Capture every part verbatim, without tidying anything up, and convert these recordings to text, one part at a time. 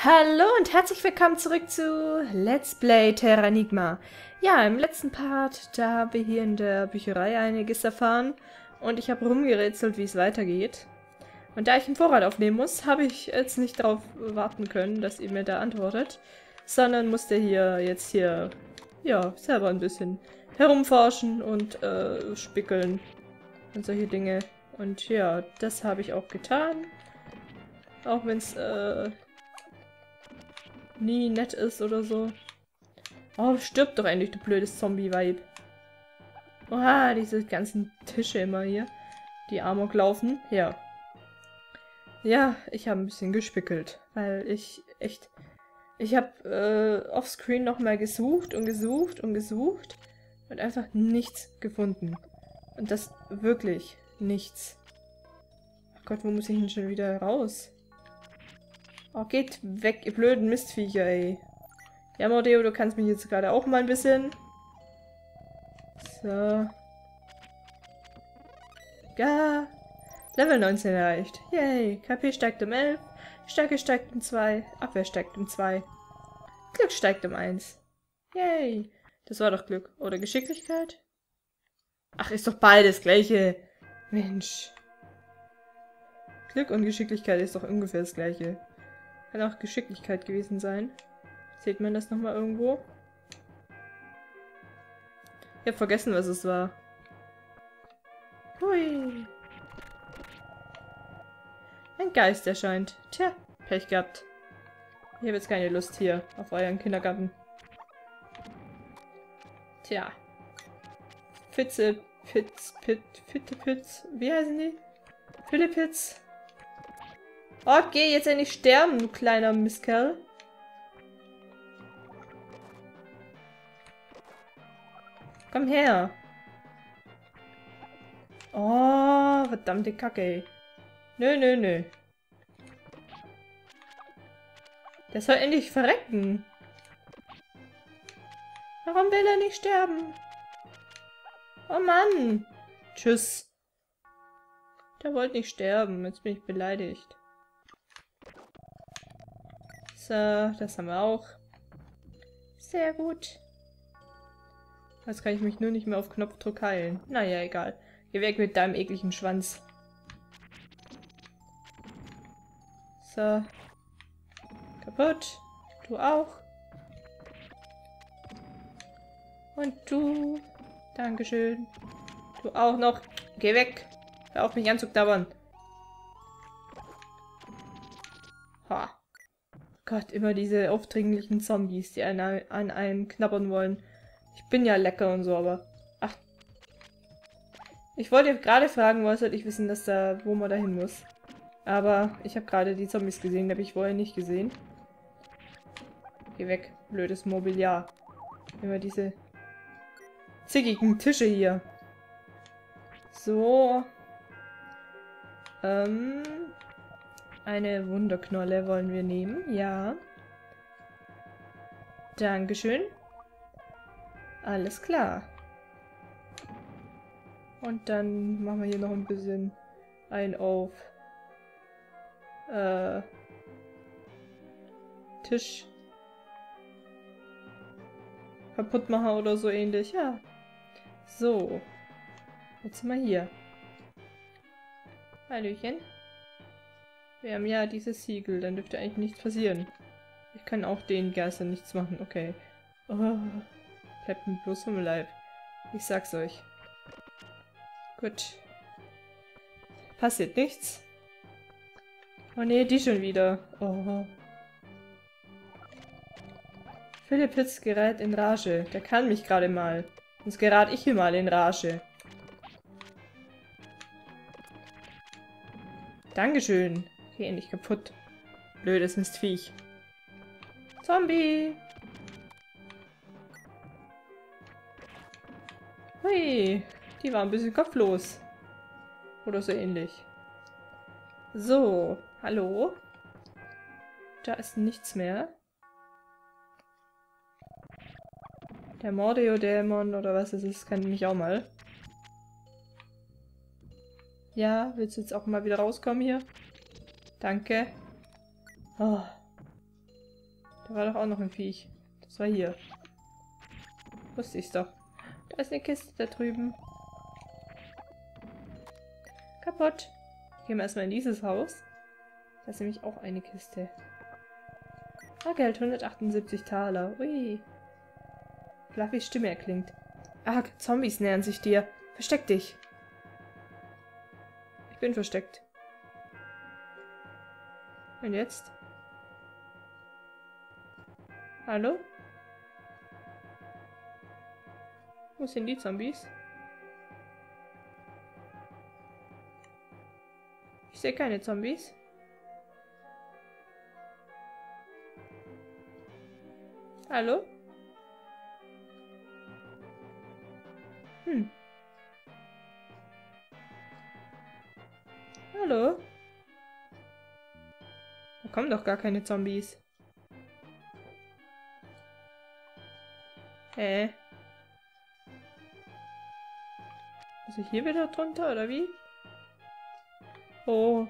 Hallo und herzlich willkommen zurück zu Let's Play Terranigma. Ja, im letzten Part, da haben wir hier in der Bücherei einiges erfahren und ich habe rumgerätselt, wie es weitergeht. Und da ich einen Vorrat aufnehmen muss, habe ich jetzt nicht darauf warten können, dass ihr mir da antwortet, sondern musste hier jetzt hier, ja, selber ein bisschen herumforschen und äh, spickeln und solche Dinge. Und ja, das habe ich auch getan. Auch wenn es, äh, nie nett ist oder so. Oh, stirb doch endlich, du blödes Zombie-Weib. Oha, diese ganzen Tische immer hier, die Amok laufen. Ja. Ja, ich habe ein bisschen gespickelt, weil ich echt... Ich habe äh, offscreen nochmal gesucht und gesucht und gesucht und einfach nichts gefunden. Und das wirklich nichts. Ach Gott, wo muss ich denn schon wieder raus? Oh, geht weg, ihr blöden Mistviecher, ey. Ja, Mordeo, du kannst mich jetzt gerade auch mal ein bisschen. So. Ja. Level neunzehn erreicht. Yay. K P steigt um elf. Stärke steigt um zwei. Abwehr steigt um zwei. Glück steigt um eins. Yay. Das war doch Glück. Oder Geschicklichkeit? Ach, ist doch beides gleiche. Mensch. Glück und Geschicklichkeit ist doch ungefähr das gleiche. Kann auch Geschicklichkeit gewesen sein. Sieht man das nochmal irgendwo? Ich hab vergessen, was es war. Hui. Ein Geist erscheint. Tja, Pech gehabt. Ich habe jetzt keine Lust hier auf euren Kindergarten. Tja. Fitze, Pitz, Pit, Fittepitz. Wie heißen die? Philippitz. Okay, jetzt endlich sterben, du kleiner Mistkerl. Komm her. Oh, verdammte Kacke, ey. Nö, nö, nö. Der soll endlich verrecken. Warum will er nicht sterben? Oh Mann. Tschüss. Der wollte nicht sterben. Jetzt bin ich beleidigt. So, das haben wir auch. Sehr gut. Jetzt kann ich mich nur nicht mehr auf Knopfdruck heilen. Naja, egal. Geh weg mit deinem ekligen Schwanz. So. Kaputt. Du auch. Und du. Dankeschön. Du auch noch. Geh weg. Hör auf, mich anzuknabbern. Ha. Gott, immer diese aufdringlichen Zombies, die an, an einem knabbern wollen. Ich bin ja lecker und so, aber... Ach. Ich wollte gerade fragen, woher soll ich wissen, dass da, wo man da hin muss. Aber ich habe gerade die Zombies gesehen, die habe ich vorher nicht gesehen. Geh weg, blödes Mobiliar. Immer diese zickigen Tische hier. So. Ähm... Eine Wunderknolle wollen wir nehmen, ja. Dankeschön. Alles klar. Und dann machen wir hier noch ein bisschen ein auf äh, Tisch kaputt machen oder so ähnlich. Ja. So. Jetzt sind wir hier. Hallöchen. Wir haben ja dieses Siegel, dann dürfte eigentlich nichts passieren. Ich kann auch den Geistern nichts machen, okay. Oh, bleibt mir bloß vom Leib. Ich sag's euch. Gut. Passiert nichts. Oh ne, die schon wieder. Oh. Philippitz gerät in Rage. Der kann mich gerade mal. Sonst gerate ich hier mal in Rage. Dankeschön. Geh endlich kaputt. Blödes Mistviech. Zombie! Hui, die war ein bisschen kopflos. Oder so ähnlich. So, hallo? Da ist nichts mehr. Der Mordeo-Dämon oder was es ist, kann mich auch mal. Ja, willst du jetzt auch mal wieder rauskommen hier? Danke. Oh. Da war doch auch noch ein Viech. Das war hier. Wusste ich's doch. Da ist eine Kiste da drüben. Kaputt. Gehen wir erstmal in dieses Haus. Da ist nämlich auch eine Kiste. Ah, Geld, hundertachtundsiebzig Taler. Ui. Fluffys Stimme erklingt. Ah, Zombies nähern sich dir. Versteck dich. Ich bin versteckt. Und jetzt? Hallo? Wo sind die Zombies? Ich sehe keine Zombies. Hallo? Hm. Hallo? Da kommen doch gar keine Zombies. Hä? Muss ich hier wieder drunter, oder wie? Oh.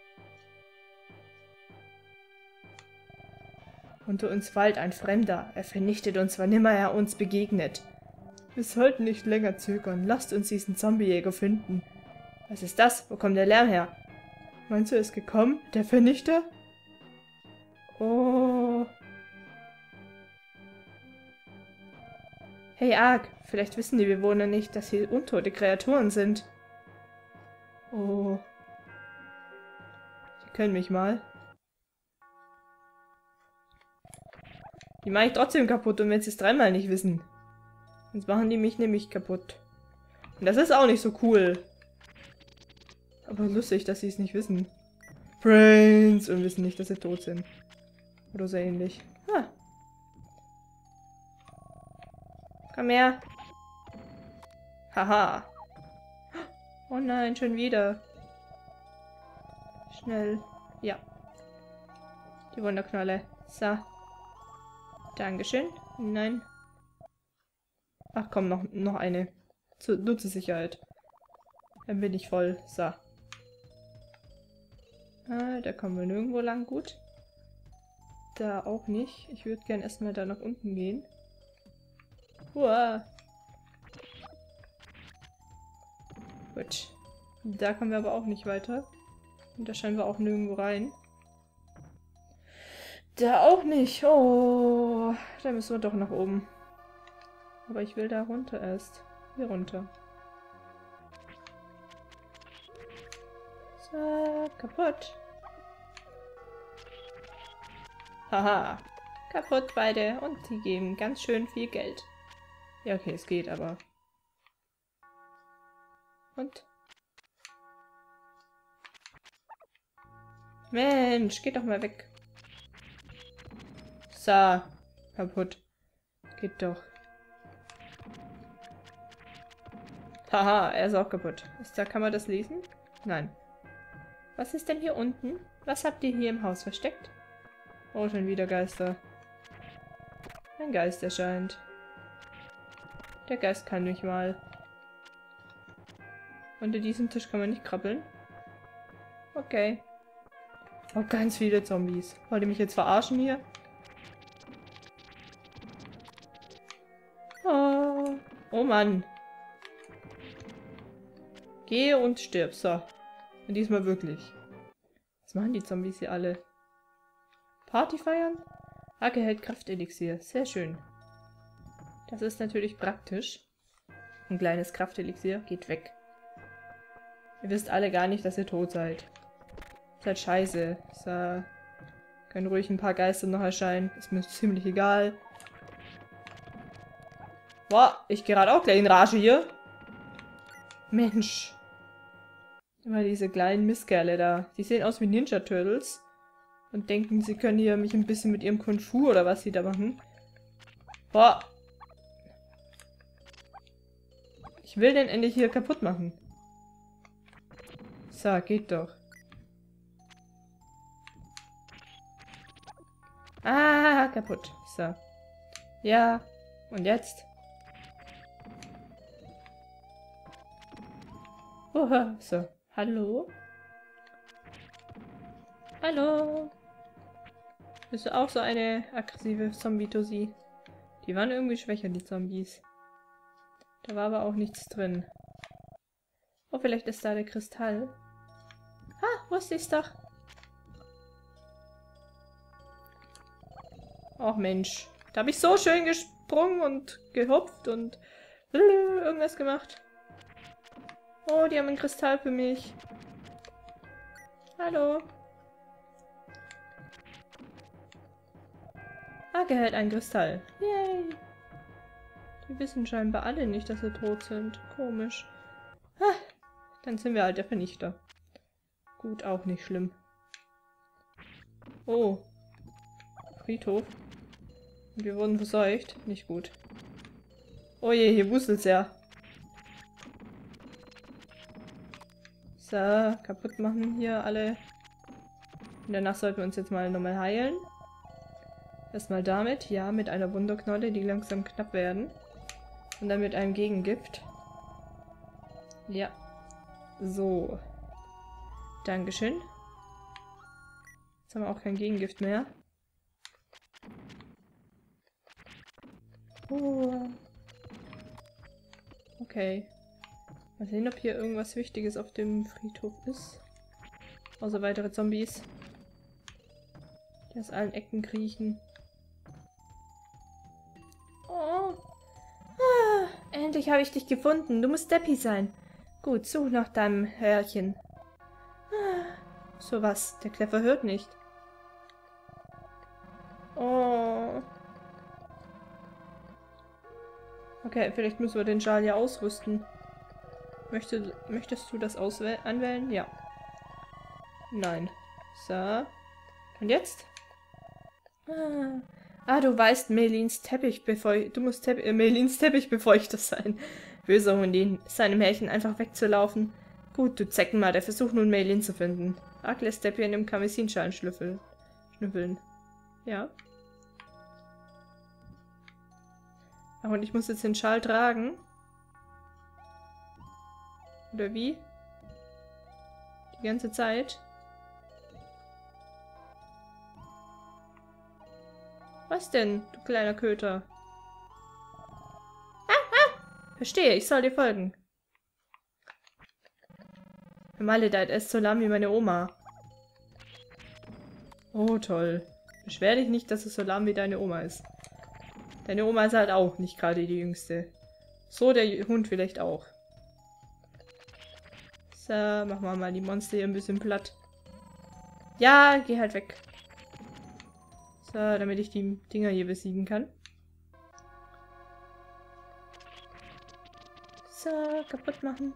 Unter uns weilt ein Fremder. Er vernichtet uns, wann immer er uns begegnet. Wir sollten nicht länger zögern. Lasst uns diesen Zombiejäger finden. Was ist das? Wo kommt der Lärm her? Meinst du, er ist gekommen? Der Vernichter? Oh. Hey Ark, vielleicht wissen die Bewohner nicht, dass hier untote Kreaturen sind. Oh. Die können mich mal. Die mache ich trotzdem kaputt, und wenn sie es dreimal nicht wissen. Sonst machen die mich nämlich kaputt. Und das ist auch nicht so cool. Aber lustig, dass sie es nicht wissen. Brains! Und wissen nicht, dass sie tot sind. Oder so ähnlich. Ah. Komm her. Haha. Oh nein, schon wieder. Schnell. Ja. Die Wunderknolle. So. Dankeschön. Nein. Ach komm, noch, noch eine. Zu, nur zur Sicherheit. Dann bin ich voll. So. Ah, da kommen wir nirgendwo lang. Gut. Da auch nicht. Ich würde gern erstmal da nach unten gehen. Uah. Gut. Da kommen wir aber auch nicht weiter. Und da scheinen wir auch nirgendwo rein. Da auch nicht. Oh. Da müssen wir doch nach oben. Aber ich will da runter erst. Hier runter. So, kaputt. Haha. Kaputt beide. Und die geben ganz schön viel Geld. Ja, okay, es geht, aber... Und? Mensch, geht doch mal weg. So. Kaputt. Geht doch. Haha, er ist auch kaputt. Ist da, kann man das lesen? Nein. Was ist denn hier unten? Was habt ihr hier im Haus versteckt? Oh, schon wieder Geister. Ein Geist erscheint. Der Geist kann mich mal. Unter diesem Tisch kann man nicht krabbeln. Okay. Oh, ganz viele Zombies. Wollt ihr mich jetzt verarschen hier? Oh, oh Mann. Gehe und stirb. So. Und diesmal wirklich. Was machen die Zombies hier alle? Party feiern? Arke hält Kraftelixier. Sehr schön. Das ist natürlich praktisch. Ein kleines Kraftelixier geht weg. Ihr wisst alle gar nicht, dass ihr tot seid. Ist halt scheiße. So. Können ruhig ein paar Geister noch erscheinen. Ist mir ziemlich egal. Boah, ich gehe gerade auch gleich in Rage hier. Mensch. Immer diese kleinen Mistkerle da. Die sehen aus wie Ninja Turtles. Und denken, sie können hier mich ein bisschen mit ihrem Kung Fu oder was sie da machen. Boah. Ich will den endlich hier kaputt machen. So, geht doch. Ah, kaputt. So. Ja. Und jetzt? Oha. So. Hallo? Hallo? Bist du auch so eine aggressive Zombie-Tussi? Die waren irgendwie schwächer, die Zombies. Da war aber auch nichts drin. Oh, vielleicht ist da der Kristall. Ah, wusste ich's doch. Ach Mensch. Da habe ich so schön gesprungen und gehopft und irgendwas gemacht. Oh, die haben einen Kristall für mich. Hallo. Ah, gehält ein Kristall. Yay. Die wissen scheinbar alle nicht, dass sie tot sind. Komisch. Ah, dann sind wir halt der Vernichter. Gut, auch nicht schlimm. Oh. Friedhof. Und wir wurden verseucht. Nicht gut. Oh je, hier wuselt's ja. So, kaputt machen hier alle. Und danach sollten wir uns jetzt mal nochmal heilen. Erstmal damit, ja, mit einer Wunderknolle, die langsam knapp werden. Und dann mit einem Gegengift. Ja. So. Dankeschön. Jetzt haben wir auch kein Gegengift mehr. Oh. Okay. Mal sehen, ob hier irgendwas Wichtiges auf dem Friedhof ist. Außer weitere Zombies. Die aus allen Ecken kriechen. Oh. Ah, endlich habe ich dich gefunden. Du musst Deppy sein. Gut, such nach deinem Herrchen. Ah, so was. Der Kleffer hört nicht. Oh. Okay, vielleicht müssen wir den Schal ja ausrüsten. Möchte, möchtest du das anwählen? Ja. Nein. So. Und jetzt? Ah, ah du weißt, Melins Teppich befeucht. Du musst Tepp äh, Melins Teppichbefeuchter sein. Böser Hundin, seinem Härchen einfach wegzulaufen. Gut, du Zeckenmal, der versucht nun Melin zu finden. Ark lässt Deppy in dem Karmesinschalen schnüffeln. Schnüffeln. Ja. Ach, und ich muss jetzt den Schal tragen? Oder wie? Die ganze Zeit? Was denn, du kleiner Köter? Ah, ah! Verstehe, ich soll dir folgen. Vermaledeit, er ist so lahm wie meine Oma. Oh, toll. Beschwer dich nicht, dass es so lahm wie deine Oma ist. Deine Oma ist halt auch nicht gerade die Jüngste. So, der Hund vielleicht auch. So, machen wir mal die Monster hier ein bisschen platt. Ja, geh halt weg. So, damit ich die Dinger hier besiegen kann. So, kaputt machen.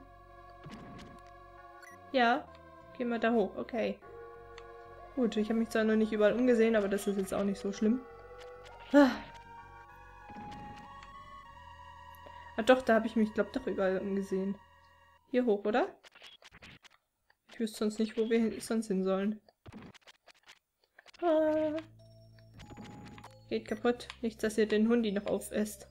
Ja, gehen wir da hoch. Okay. Gut, ich habe mich zwar noch nicht überall umgesehen, aber das ist jetzt auch nicht so schlimm. Ah, ah doch, da habe ich mich, glaube ich, doch überall umgesehen. Hier hoch, oder? Ich wüsste sonst nicht, wo wir sonst hin sollen. Ah. Geht kaputt. Nichts, dass ihr den Hundi noch aufesst.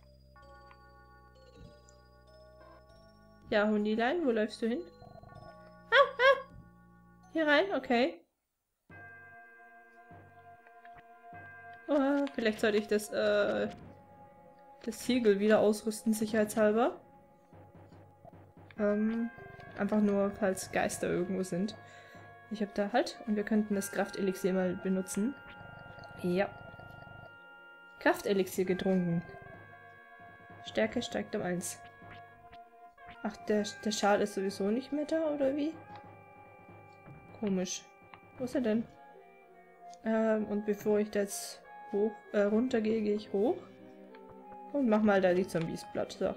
Ja, Hundilein, wo läufst du hin? Ah, ah. Hier rein, okay. Oh, vielleicht sollte ich das, äh, das Siegel wieder ausrüsten, sicherheitshalber. Ähm, einfach nur, falls Geister irgendwo sind. Ich habe da halt, und wir könnten das Kraftelixier mal benutzen. Ja. Kraftelixier getrunken. Stärke steigt um eins. Ach, der, der Schal ist sowieso nicht mehr da, oder wie? Komisch. Wo ist er denn? Ähm, und bevor ich da jetzt hoch, äh, runter gehe, gehe ich hoch. Und mach mal da die Zombies platt. So.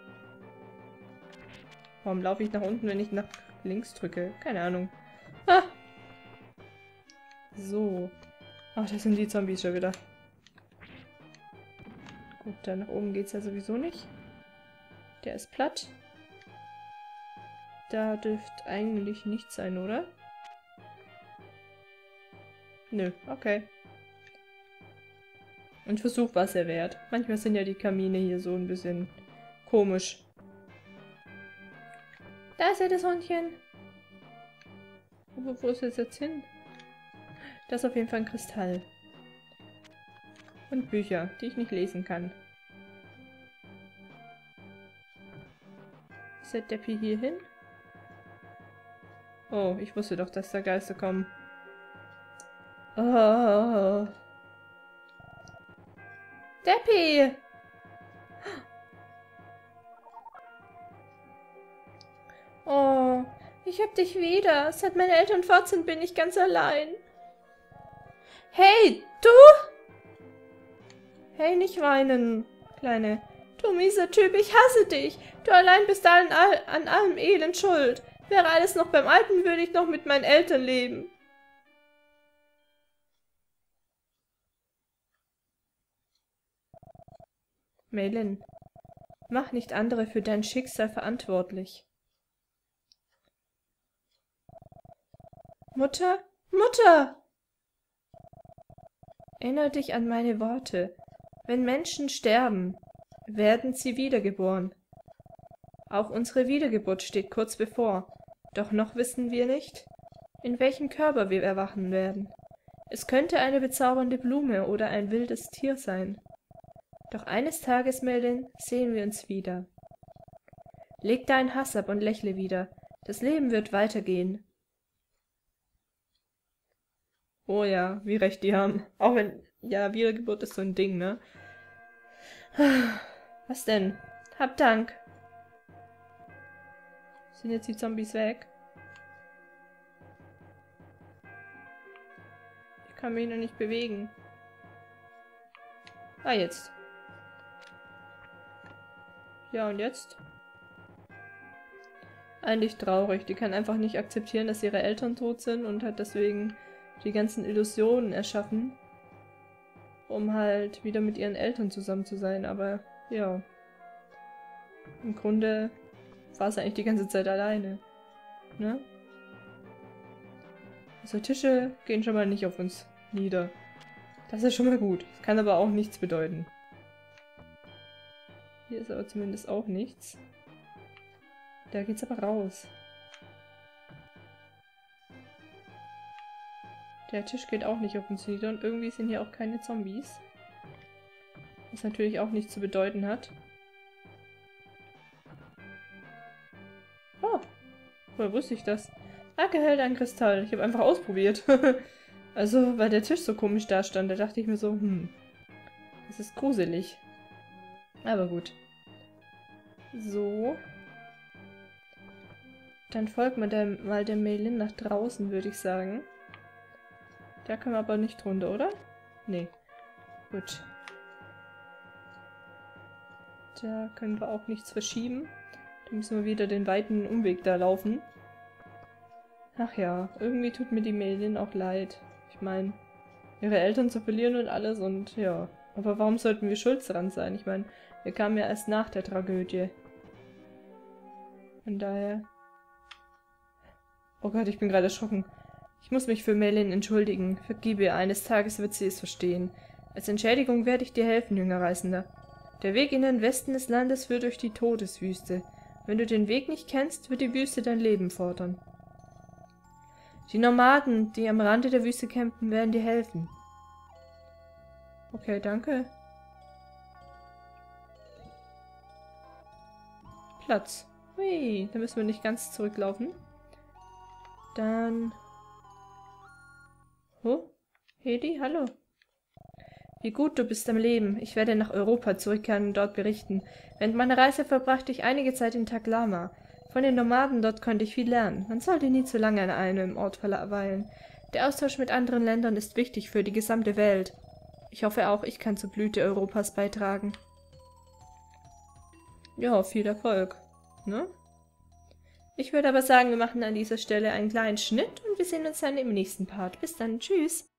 Warum laufe ich nach unten, wenn ich nach links drücke? Keine Ahnung. Ah! So. Ach, das sind die Zombies schon wieder. Gut, da nach oben geht's ja sowieso nicht. Der ist platt. Da dürfte eigentlich nichts sein, oder? Nö, okay. Und Versuch war es ja wert. Manchmal sind ja die Kamine hier so ein bisschen komisch. Da ist ja das Hundchen. Aber wo ist es jetzt hin? Das ist auf jeden Fall ein Kristall. Und Bücher, die ich nicht lesen kann. Ist der Deppi hier hin? Oh, ich wusste doch, dass da Geister kommen. Oh. Deppi! Oh, ich hab dich wieder. Seit meine Eltern fort sind, bin ich ganz allein. Hey, du! Hey, nicht weinen, Kleine. Du mieser Typ, ich hasse dich. Du allein bist an, all, an allem Elend schuld. Wäre alles noch beim Alten, würde ich noch mit meinen Eltern leben. Meilin, mach nicht andere für dein Schicksal verantwortlich. Mutter? Mutter! Erinnere dich an meine Worte. Wenn Menschen sterben, werden sie wiedergeboren. Auch unsere Wiedergeburt steht kurz bevor, doch noch wissen wir nicht, in welchem Körper wir erwachen werden. Es könnte eine bezaubernde Blume oder ein wildes Tier sein. Doch eines Tages, Meilin, sehen wir uns wieder. Leg deinen Hass ab und lächle wieder. Das Leben wird weitergehen. Oh ja, wie recht die haben. Auch wenn, ja, Wiedergeburt ist so ein Ding, ne? Was denn? Hab Dank. Sind jetzt die Zombies weg? Ich kann mich noch nicht bewegen. Ah, jetzt. Ja, und jetzt? Eigentlich traurig. Die kann einfach nicht akzeptieren, dass ihre Eltern tot sind und hat deswegen die ganzen Illusionen erschaffen, um halt wieder mit ihren Eltern zusammen zu sein. Aber ja, im Grunde war es eigentlich die ganze Zeit alleine. Ne? Also Tische gehen schon mal nicht auf uns nieder. Das ist schon mal gut. Das kann aber auch nichts bedeuten. Hier ist aber zumindest auch nichts. Da geht's aber raus. Der Tisch geht auch nicht auf uns nieder und irgendwie sind hier auch keine Zombies. Was natürlich auch nichts zu bedeuten hat. Oh, woher wusste ich das? Danke, hält ein Kristall. Ich habe einfach ausprobiert. Also, weil der Tisch so komisch da stand, da dachte ich mir so, hm, das ist gruselig. Aber gut. So. Dann folgt man der, mal der Meilin nach draußen, würde ich sagen. Da können wir aber nicht runter, oder? Nee. Gut. Da können wir auch nichts verschieben. Da müssen wir wieder den weiten Umweg da laufen. Ach ja, irgendwie tut mir die Meilin auch leid. Ich meine, ihre Eltern zu verlieren und alles und ja. Aber warum sollten wir schuld dran sein? Ich meine, wir kamen ja erst nach der Tragödie. Von daher... Oh Gott, ich bin gerade erschrocken. Ich muss mich für Meilin entschuldigen. Vergib ihr, eines Tages wird sie es verstehen. Als Entschädigung werde ich dir helfen, junger Reisender. Der Weg in den Westen des Landes führt durch die Todeswüste. Wenn du den Weg nicht kennst, wird die Wüste dein Leben fordern. Die Nomaden, die am Rande der Wüste campen, werden dir helfen. Okay, danke. Platz. Hui, da müssen wir nicht ganz zurücklaufen. Dann... Oh, Hedi, hallo. Wie gut du bist am Leben. Ich werde nach Europa zurückkehren und dort berichten. Während meiner Reise verbrachte ich einige Zeit in Taklama. Von den Nomaden dort konnte ich viel lernen. Man sollte nie zu lange an einem Ort verweilen. Der Austausch mit anderen Ländern ist wichtig für die gesamte Welt. Ich hoffe auch, ich kann zur Blüte Europas beitragen. Ja, viel Erfolg. Ne? Ich würde aber sagen, wir machen an dieser Stelle einen kleinen Schnitt und wir sehen uns dann im nächsten Part. Bis dann, tschüss!